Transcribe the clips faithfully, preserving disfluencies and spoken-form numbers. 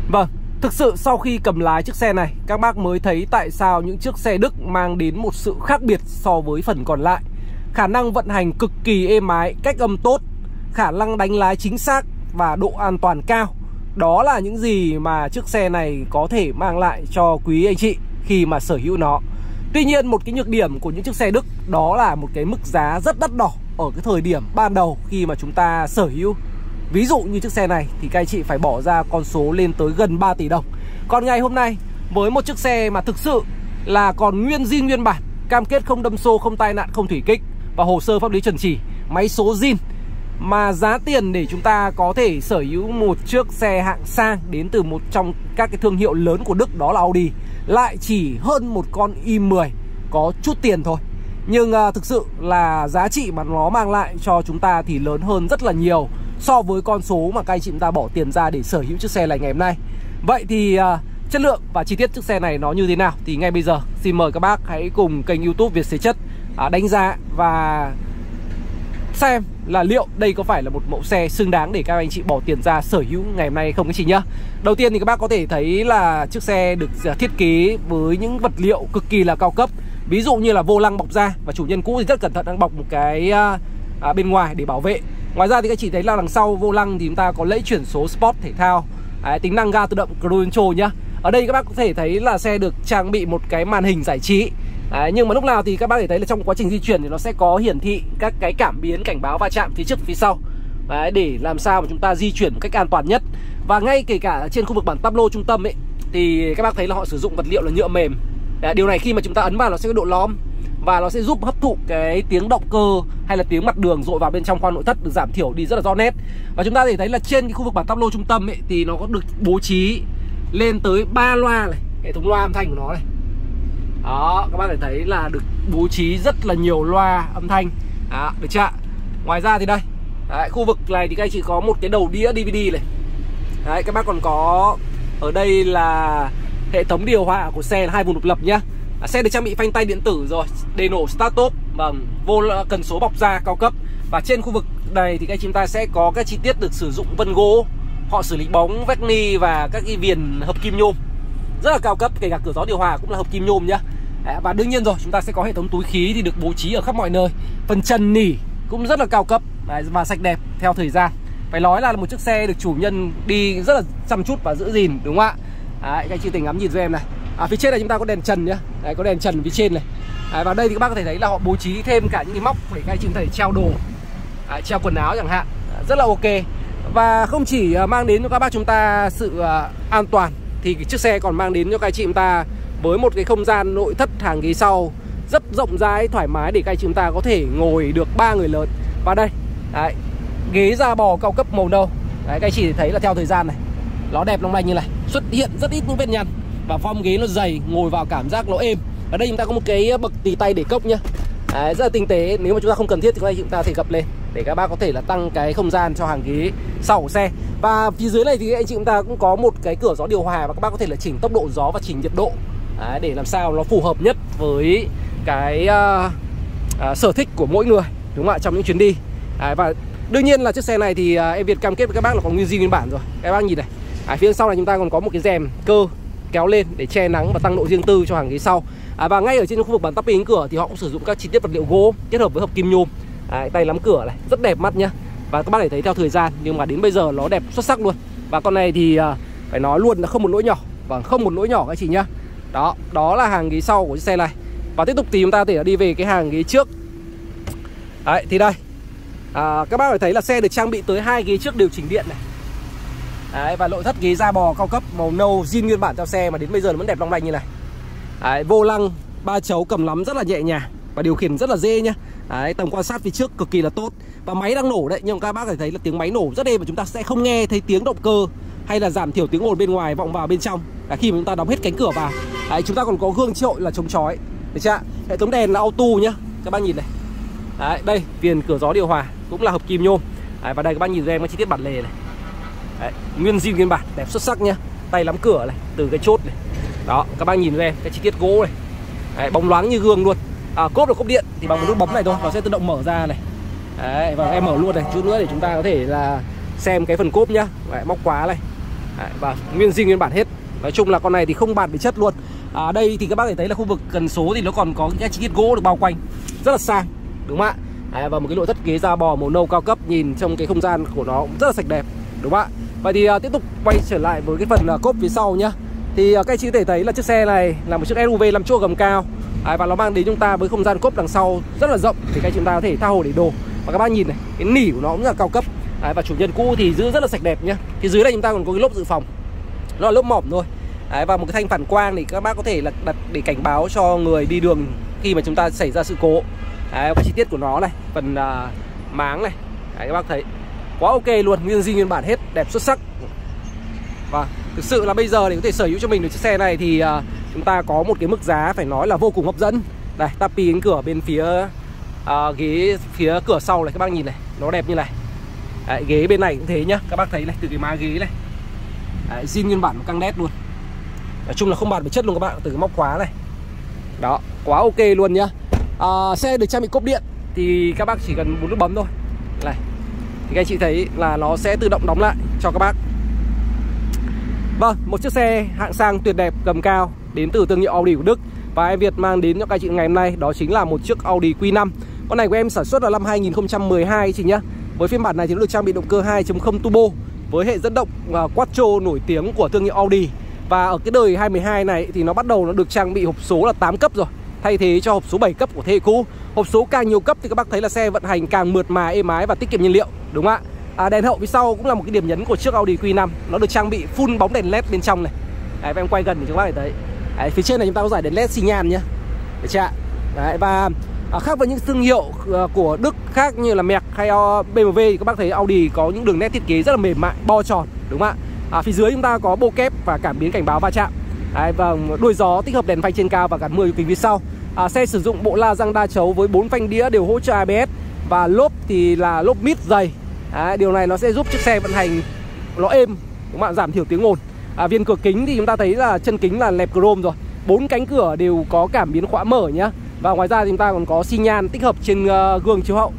Vâng, thực sự sau khi cầm lái chiếc xe này, các bác mới thấy tại sao những chiếc xe Đức mang đến một sự khác biệt so với phần còn lại. Khả năng vận hành cực kỳ êm ái, cách âm tốt, khả năng đánh lái chính xác và độ an toàn cao. Đó là những gì mà chiếc xe này có thể mang lại cho quý anh chị khi mà sở hữu nó. Tuy nhiên một cái nhược điểm của những chiếc xe Đức đó là một cái mức giá rất đắt đỏ ở cái thời điểm ban đầu khi mà chúng ta sở hữu. Ví dụ như chiếc xe này thì các anh chị phải bỏ ra con số lên tới gần ba tỷ đồng. Còn ngày hôm nay với một chiếc xe mà thực sự là còn nguyên zin nguyên bản, cam kết không đâm xô, không tai nạn, không thủy kích và hồ sơ pháp lý chuẩn chỉ, máy số zin, mà giá tiền để chúng ta có thể sở hữu một chiếc xe hạng sang đến từ một trong các cái thương hiệu lớn của Đức, đó là Audi, lại chỉ hơn một con i mười có chút tiền thôi. Nhưng uh, thực sự là giá trị mà nó mang lại cho chúng ta thì lớn hơn rất là nhiều so với con số mà các anh chị chúng ta bỏ tiền ra để sở hữu chiếc xe này ngày hôm nay. Vậy thì uh, chất lượng và chi tiết chiếc xe này nó như thế nào thì ngay bây giờ xin mời các bác hãy cùng kênh YouTube Việt Xế Chất uh, đánh giá và xem là liệu đây có phải là một mẫu xe xứng đáng để các anh chị bỏ tiền ra sở hữu ngày hôm nay không các chị nhá. Đầu tiên thì các bác có thể thấy là chiếc xe được thiết kế với những vật liệu cực kỳ là cao cấp. Ví dụ như là vô lăng bọc da, và chủ nhân cũ thì rất cẩn thận đang bọc một cái à, bên ngoài để bảo vệ. Ngoài ra thì các chị thấy là đằng sau vô lăng thì chúng ta có lẫy chuyển số Sport thể thao, Đấy, tính năng ga tự động Cruise Control nhá. Ở đây các bác có thể thấy là xe được trang bị một cái màn hình giải trí. Đấy, nhưng mà lúc nào thì các bác thể thấy là trong quá trình di chuyển thì nó sẽ có hiển thị các cái cảm biến cảnh báo va chạm phía trước phía sau. Đấy, để làm sao mà chúng ta di chuyển một cách an toàn nhất. Và ngay kể cả trên khu vực bản tablo trung tâm ấy thì các bác thấy là họ sử dụng vật liệu là nhựa mềm. Đấy, điều này khi mà chúng ta ấn vào nó sẽ có độ lõm và nó sẽ giúp hấp thụ cái tiếng động cơ hay là tiếng mặt đường dội vào bên trong khoang nội thất, được giảm thiểu đi rất là rõ nét. Và chúng ta thể thấy là trên cái khu vực bản tablo trung tâm ấy thì nó có được bố trí lên tới ba loa này, hệ thống loa âm thanh của nó này. Đó, các bác thể thấy là được bố trí rất là nhiều loa âm thanh. Đó, được chưa? Ngoài ra thì đây, đấy, khu vực này thì các anh chị có một cái đầu đĩa đê vê đê này. Đấy, các bác còn có ở đây là hệ thống điều hòa của xe là hai vùng độc lập nhá. À, xe được trang bị phanh tay điện tử rồi, đề nổ start stop bằng vô cần số bọc da cao cấp. Và trên khu vực này thì các chúng ta sẽ có các chi tiết được sử dụng vân gỗ, họ xử lý bóng, vách ni và các cái viền hợp kim nhôm rất là cao cấp, kể cả cửa gió điều hòa cũng là hợp kim nhôm nhá. Đấy, và đương nhiên rồi, chúng ta sẽ có hệ thống túi khí thì được bố trí ở khắp mọi nơi. Phần trần nỉ cũng rất là cao cấp. Đấy, và sạch đẹp theo thời gian. Phải nói là một chiếc xe được chủ nhân đi rất là chăm chút và giữ gìn, đúng không ạ? Đấy, các chị tỉnh ngắm nhìn cho em này. À, phía trên này chúng ta có đèn trần nhá. Đấy, có đèn trần phía trên này. Đấy, và đây thì các bác có thể thấy là họ bố trí thêm cả những cái móc để các anh chị có thể treo đồ, à, treo quần áo chẳng hạn. À, rất là ok. Và không chỉ mang đến cho các bác chúng ta sự uh, an toàn, thì cái chiếc xe còn mang đến cho các anh chị chúng ta với một cái không gian nội thất hàng ghế sau rất rộng rãi, thoải mái để các anh chị chúng ta có thể ngồi được ba người lớn. Và đây, đấy, ghế da bò cao cấp màu nâu. Đấy, các anh chị thấy là theo thời gian này nó đẹp long lanh như này, xuất hiện rất ít những vết nhăn và form ghế nó dày, ngồi vào cảm giác nó êm. Ở đây chúng ta có một cái bậc tì tay để cốc nhá. Đấy, rất là tinh tế. Nếu mà chúng ta không cần thiết thì các anh chị chúng ta thể gập lên để các bác có thể là tăng cái không gian cho hàng ghế sau của xe. Và phía dưới này thì anh chị chúng ta cũng có một cái cửa gió điều hòa và các bác có thể là chỉnh tốc độ gió và chỉnh nhiệt độ. Đấy, để làm sao nó phù hợp nhất với cái uh, uh, sở thích của mỗi người, đúng không ạ, trong những chuyến đi. Đấy, và đương nhiên là chiếc xe này thì uh, em Việt cam kết với các bác là còn nguyên zin nguyên bản rồi. Các bác nhìn này, à, phía sau này chúng ta còn có một cái rèm cơ kéo lên để che nắng và tăng độ riêng tư cho hàng ghế sau. À, và ngay ở trên khu vực bàn tắp kính cửa thì họ cũng sử dụng các chi tiết vật liệu gỗ kết hợp với hợp kim nhôm. Đấy, tay nắm cửa này rất đẹp mắt nhá. Và các bác để thấy theo thời gian nhưng mà đến bây giờ nó đẹp xuất sắc luôn. Và con này thì uh, phải nói luôn là không một lỗi nhỏ, và không một lỗi nhỏ các chị nhá. Đó, đó là hàng ghế sau của chiếc xe này. Và tiếp tục thì chúng ta có thể đi về cái hàng ghế trước. Đấy, thì đây, à, các bác phải thấy là xe được trang bị tới hai ghế trước điều chỉnh điện này. Đấy, và nội thất ghế da bò cao cấp màu nâu zin nguyên bản theo xe mà đến bây giờ nó vẫn đẹp long lanh như này. Đấy, vô lăng ba chấu cầm nắm rất là nhẹ nhàng và điều khiển rất là dễ nhá. Đấy, tầm quan sát phía trước cực kỳ là tốt. Và máy đang nổ đấy, nhưng các bác phải thấy là tiếng máy nổ rất êm và chúng ta sẽ không nghe thấy tiếng động cơ hay là giảm thiểu tiếng ồn bên ngoài vọng vào bên trong. Đấy, khi mà chúng ta đóng hết cánh cửa vào. Đấy, chúng ta còn có gương chiếu hậu là chống chói. Được chưa? Hệ thống đèn là auto nhá. Các bác nhìn này. Đấy, đây, viền cửa gió điều hòa cũng là hợp kim nhôm. Đấy, và đây các bác nhìn cho em cái chi tiết bản lề này. Đấy, nguyên zin nguyên bản, đẹp xuất sắc nhá. Tay nắm cửa này, từ cái chốt này. Đó, các bác nhìn cho em cái chi tiết gỗ này. Đấy, bóng loáng như gương luôn. À, cốp là cốp điện thì bằng một nút bấm này thôi, nó sẽ tự động mở ra này. Đấy, và em mở luôn này, chút nữa để chúng ta có thể là xem cái phần cốp nhá. Đấy, móc khóa này. Đấy, và nguyên zin nguyên bản hết. Nói chung là con này thì không bàn về chất luôn. À, đây thì các bác có thể thấy là khu vực cần số thì nó còn có những cái chi tiết gỗ được bao quanh rất là sang, đúng không ạ? Đấy, và một cái nội thất ghế da bò màu nâu cao cấp, nhìn trong cái không gian của nó cũng rất là sạch đẹp, đúng không ạ? Vậy thì uh, tiếp tục quay trở lại với cái phần uh, cốp phía sau nhá. Thì uh, các anh chị có thể thấy là chiếc xe này là một chiếc ét u vê năm chỗ gầm cao. Đấy, và nó mang đến chúng ta với không gian cốp đằng sau rất là rộng, thì các chúng ta có thể tha hồ để đồ. Và các bác nhìn này, cái nỉ của nó cũng rất là cao cấp. Đấy, và chủ nhân cũ thì giữ rất là sạch đẹp nhá. Thì dưới này chúng ta còn có cái lốp dự phòng, nó là lốp mỏm thôi. Đấy, và một cái thanh phản quang thì các bác có thể là đặt để cảnh báo cho người đi đường khi mà chúng ta xảy ra sự cố. Đấy, cái chi tiết của nó này, phần uh, máng này. Đấy, các bác thấy quá ok luôn, nguyên zin nguyên bản hết, đẹp xuất sắc. Và thực sự là bây giờ để có thể sở hữu cho mình được chiếc xe này thì uh, chúng ta có một cái mức giá phải nói là vô cùng hấp dẫn. Đây, tapi cánh cửa bên phía uh, ghế phía cửa sau này, các bác nhìn này, nó đẹp như này. Đấy, ghế bên này cũng thế nhá, các bác thấy này, từ cái má ghế này. Đấy, zin nguyên bản căng đét luôn. Nói chung là không bàn về chất luôn các bạn, từ cái móc khóa này. Đó, quá ok luôn nhá. À, xe được trang bị cốp điện thì các bác chỉ cần bốn nút bấm thôi. Này, thì các anh chị thấy là nó sẽ tự động đóng lại cho các bác. Vâng, một chiếc xe hạng sang tuyệt đẹp gầm cao đến từ thương hiệu Audi của Đức. Và em Việt mang đến cho các anh chị ngày hôm nay đó chính là một chiếc Audi Q năm. Con này của em sản xuất là năm hai nghìn không trăm mười hai chị nhá. Với phiên bản này thì nó được trang bị động cơ hai chấm không turbo với hệ dẫn động uh, quattro nổi tiếng của thương hiệu Audi. Và ở cái đời hai mười hai này thì nó bắt đầu nó được trang bị hộp số là tám cấp rồi, thay thế cho hộp số bảy cấp của thế hệ cũ. Hộp số càng nhiều cấp thì các bác thấy là xe vận hành càng mượt mà, êm ái và tiết kiệm nhiên liệu, đúng không ạ? À, đèn hậu phía sau cũng là một cái điểm nhấn của chiếc Audi Q năm. Nó được trang bị full bóng đèn led bên trong này. Đấy, và em quay gần để các bác thấy. Đấy, phía trên này chúng ta có giải đèn led xi nhan nhá. Được chưa? Đấy, và à, khác với những thương hiệu uh, của Đức khác như là Merc hay uh, bê em vê thì các bác thấy Audi có những đường nét thiết kế rất là mềm mại, bo tròn, đúng không ạ? À, phía dưới chúng ta có bô kép và cảm biến cảnh báo va chạm. Đấy, và đuôi gió tích hợp đèn phanh trên cao và gắn mưa kính phía sau. À, xe sử dụng bộ la răng đa chấu với bốn phanh đĩa đều hỗ trợ a bê ét và lốp thì là lốp mít dày. Đấy, điều này nó sẽ giúp chiếc xe vận hành nó êm, đúng không ạ? Giảm thiểu tiếng ồn. À, viên cửa kính thì chúng ta thấy là chân kính là lẹp chrome rồi, bốn cánh cửa đều có cảm biến khóa mở nhá. Và ngoài ra thì chúng ta còn có xi nhan tích hợp trên uh, gương chiếu hậu.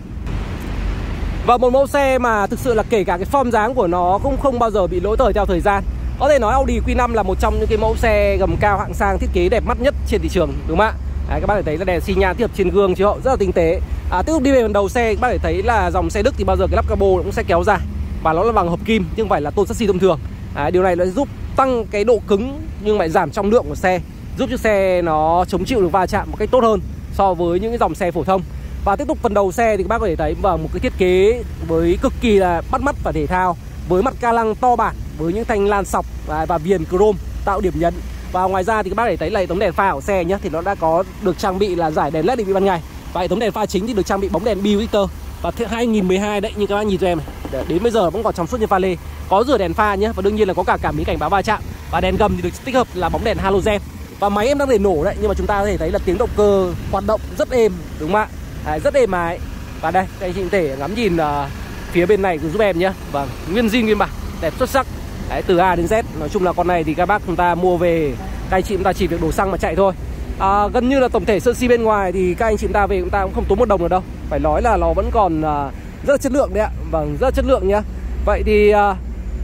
Và một mẫu xe mà thực sự là kể cả cái form dáng của nó cũng không bao giờ bị lỗi thời theo thời gian. Có thể nói Audi Q năm là một trong những cái mẫu xe gầm cao hạng sang thiết kế đẹp mắt nhất trên thị trường, đúng không ạ? Đấy, các bác có thể thấy là đèn xi nhan tích hợp trên gương chiếu hậu rất là tinh tế. À, tiếp tục đi về phần đầu xe, các bác có thể thấy là dòng xe Đức thì bao giờ cái lắp cabo cũng sẽ kéo dài và nó là bằng hợp kim chứ không phải là tôn sắt xi thông thường. À, điều này nó giúp tăng cái độ cứng nhưng lại giảm trọng lượng của xe, giúp chiếc xe nó chống chịu được va chạm một cách tốt hơn so với những cái dòng xe phổ thông. Và tiếp tục phần đầu xe thì các bác có thể thấy vào một cái thiết kế với cực kỳ là bắt mắt và thể thao, với mặt ca lăng to bản với những thanh lan sọc và viền chrome tạo điểm nhấn. Và ngoài ra thì các bác có thể thấy là hệ thống đèn pha của xe nhé, thì nó đã có được trang bị là giải đèn led định vị ban ngày, và hệ thống đèn pha chính thì được trang bị bóng đèn Biwixter. Và hai nghìn mười hai đấy, như các bác nhìn cho em này, đến bây giờ vẫn còn trong suốt như pha lê, có rửa đèn pha nhé, và đương nhiên là có cả cảm biến cảnh báo va chạm. Và đèn gầm thì được tích hợp là bóng đèn halogen. Và máy em đang để nổ đấy, nhưng mà chúng ta có thể thấy là tiếng động cơ hoạt động rất êm, đúng không ạ? Đấy, rất êm ái. Và đây, các anh chị có thể ngắm nhìn uh, phía bên này giúp em nhé. Vâng, nguyên zin nguyên bản, đẹp xuất sắc. Đấy, từ A đến Z. Nói chung là con này thì các bác chúng ta mua về, các anh chị chúng ta chỉ việc đổ xăng mà chạy thôi. À, gần như là tổng thể sơ si bên ngoài thì các anh chị chúng ta về chúng ta cũng không tốn một đồng nữa đâu. Phải nói là nó vẫn còn uh, rất là chất lượng đấy ạ. Vâng, rất là chất lượng nhá. Vậy thì uh,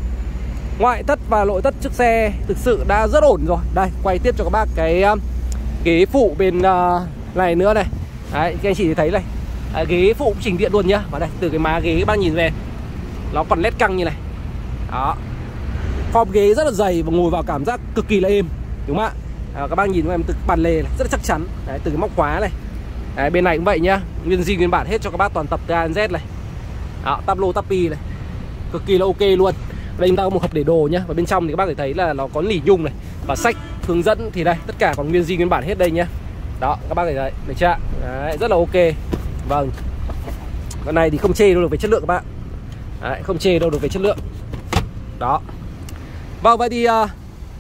ngoại thất và nội thất chiếc xe thực sự đã rất ổn rồi. Đây, quay tiếp cho các bác cái uh, ghế phụ bên uh, này nữa này. Đấy, các anh chị thấy này, à, ghế phụ cũng chỉnh điện luôn nhá. Và đây, từ cái má ghế các bác nhìn về, nó còn led căng như này. Đó, form ghế rất là dày và ngồi vào cảm giác cực kỳ là êm, đúng không ạ? À, các bác nhìn của em từ bàn lề này, rất là chắc chắn. Đấy, từ cái móc khóa này. Đấy, bên này cũng vậy nhá, nguyên zin nguyên bản hết cho các bác toàn tập từ A đến Z này. Đó, tablo tapi này, cực kỳ là ok luôn. Đây chúng ta có một hộp để đồ nhá, và bên trong thì các bác có thể thấy là nó có nỉ nhung này và sách hướng dẫn thì đây, tất cả còn nguyên zin nguyên bản hết đây nhá. Đó, các bác thấy đấy, được chưa? Đấy, rất là ok. Vâng, con này thì không chê đâu được về chất lượng các bạn. Đấy, không chê đâu được về chất lượng. Đó. Vâng, vậy thì uh,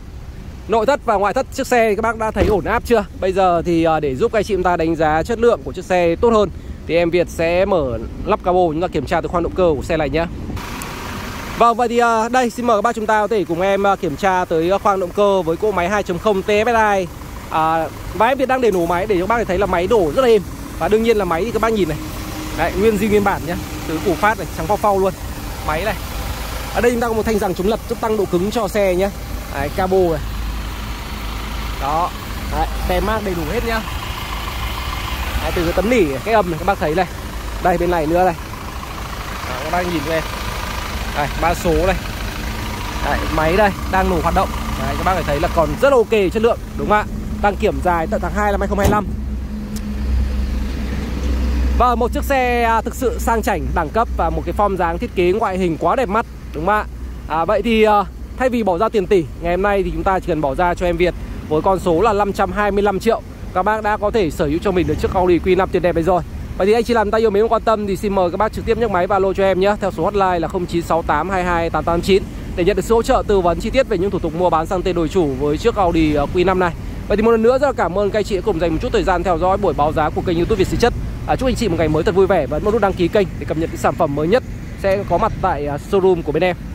nội thất và ngoại thất chiếc xe thì các bác đã thấy ổn áp chưa? Bây giờ thì uh, để giúp các anh chị chúng ta đánh giá chất lượng của chiếc xe tốt hơn thì em Việt sẽ mở lắp cabo, chúng ta kiểm tra từ khoang động cơ của xe này nhé. Vâng, vậy thì uh, đây xin mời các bác chúng ta có thể cùng em uh, kiểm tra tới uh, khoang động cơ với cỗ máy hai chấm không T F S I. À, và em Việt đang để nổ máy để cho các bác thấy là máy đổ rất là êm. Và đương nhiên là máy thì các bác nhìn này, đấy, nguyên zin nguyên bản nhá, từ củ phát này, trắng phau phau luôn. Máy này, Ở đây chúng ta có một thanh giằng chống lật giúp tăng độ cứng cho xe nhé. Đấy, cabo này. Đó. Đấy, tem mác đầy đủ hết nhá. Đấy, từ cái tấm nỉ cái âm này các bác thấy này. Đây bên này nữa này. Đó, các bác nhìn về. Đây, ba số này. Đấy, máy đây đang nổ hoạt động. Đấy, các bác phải thấy là còn rất là ok chất lượng, đúng không ạ? Đăng kiểm dài tận tháng hai năm hai không hai lăm. Và một chiếc xe thực sự sang chảnh, đẳng cấp và một cái form dáng thiết kế ngoại hình quá đẹp mắt, đúng không ạ? À, vậy thì uh, thay vì bỏ ra tiền tỷ, ngày hôm nay thì chúng ta chỉ cần bỏ ra cho em Việt với con số là năm trăm hai mươi lăm triệu. Các bác đã có thể sở hữu cho mình được chiếc Audi Q năm tuyệt đẹp này rồi. Vậy thì anh chị làm tay yêu mến quan tâm thì xin mời các bác trực tiếp nhấc máy và alo cho em nhé. Theo số hotline là không chín sáu tám hai hai tám tám chín để nhận được sự hỗ trợ tư vấn chi tiết về những thủ tục mua bán sang tên đổi chủ với chiếc Audi Q năm này. Vậy thì một lần nữa rất là cảm ơn các anh chị đã cùng dành một chút thời gian theo dõi buổi báo giá của kênh YouTube Việt Sĩ Chất. À, chúc anh chị một ngày mới thật vui vẻ và ấn nút đăng ký kênh để cập nhật những sản phẩm mới nhất sẽ có mặt tại showroom của bên em.